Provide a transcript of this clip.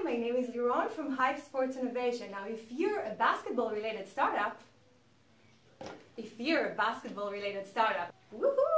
my name is Liron from Hype Sports Innovation. Now, if you're a basketball-related startup, woohoo!